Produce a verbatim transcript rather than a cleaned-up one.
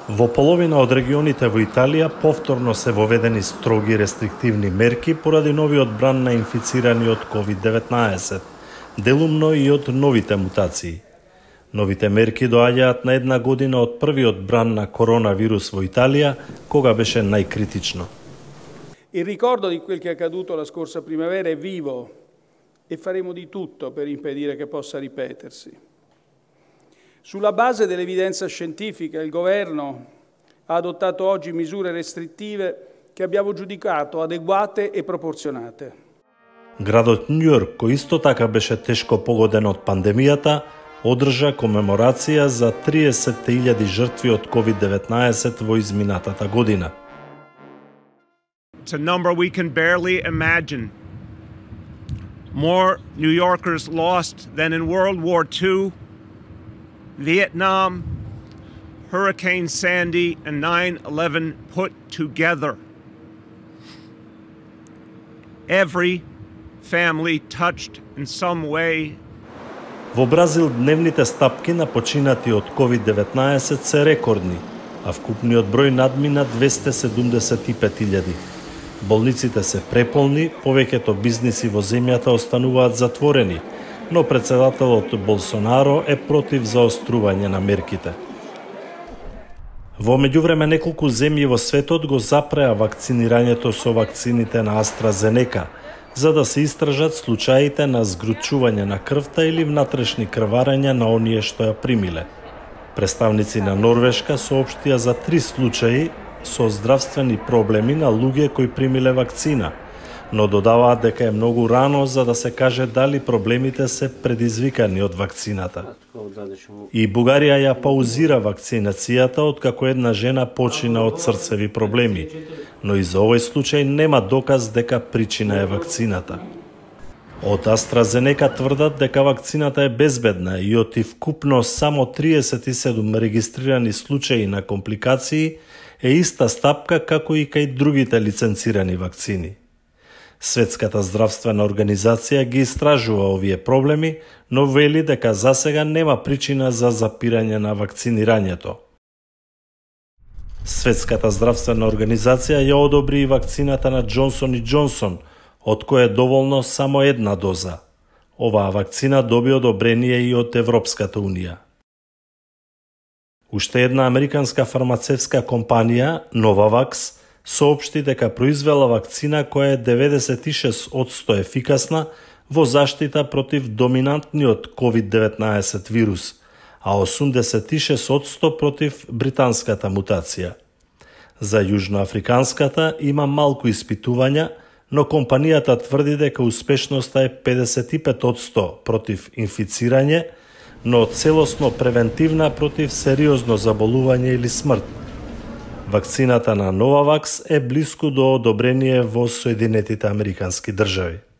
Во половина од регионите во Италија повторно се воведени строги рестриктивни мерки поради новиот бран на инфицирани од ковид деветнаесет, делумно и од новите мутации. Новите мерки доаѓаат на една година од првиот бран на коронавирус во Италија, кога беше најкритично. Il ricordo di quel che è accaduto la scorsa primavera è vivo e faremo di tutto per impedire che possa ripetersi. Sulla base dell'evidenza scientifica, il Governo ha adottato oggi misure restrittive che abbiamo giudicato adeguate e proporzionate. Градот Њујорк, кој исто така беше тешко погоден од пандемијата, одржа комеморација за триесет илјади жртви од ковид деветнаесет во изминатата година. It's a number we can barely imagine. More New Yorkers lost than in World War Two, Vietnam, Hurricane Sandy, and nine eleven put together. Every family touched in some way. Во Бразил дневните стапки на починати од ковид деветнаесет се рекордни, а вкупниот број надмина двесте седумдесет и пет илјади. Болниците се преполни, повеќето бизниси во земјата остануваат затворени, но председателот Болсонаро е против заострување на мерките. Во меѓувреме неколку земји во светот го запреа вакцинирањето со вакцините на AstraZeneca, за да се истражат случаите на згручување на крвта или внатрешни крварења на оние што ја примиле. Представници на Норвешка соопштија за три случаи со здравствени проблеми на луѓе кои примиле вакцина, но додаваат дека е многу рано за да се каже дали проблемите се предизвикани од вакцината. И Бугарија ја паузира вакцинацијата откако една жена почина од срцеви проблеми, но и за овој случај нема доказ дека причина е вакцината. Од AstraZeneca тврдат дека вакцината е безбедна и од вкупно само триесет и седум регистрирани случаи на компликации е иста стапка како и кај другите лиценцирани вакцини. Светската здравствена организација ги истражува овие проблеми, но вели дека засега нема причина за запирање на вакцинирањето. Светската здравствена организација ја одобри и вакцината на Джонсон и Джонсон, од која е доволно само една доза. Оваа вакцина доби одобрение и од Европската унија. Уште една американска фармацевска компанија, Novavax, соопшти дека произвела вакцина која е деветдесет и шест одсто ефикасна во заштита против доминантниот ковид деветнаесет вирус, а осумдесет и шест одсто против британската мутација. За јужноафриканската има малку испитувања, но компанијата тврди дека успешноста е педесет и пет одсто против инфицирање, но целосно превентивна против сериозно заболување или смрт. Вакцината на Novavax е блиску до одобрение во Соединетите Американски држави.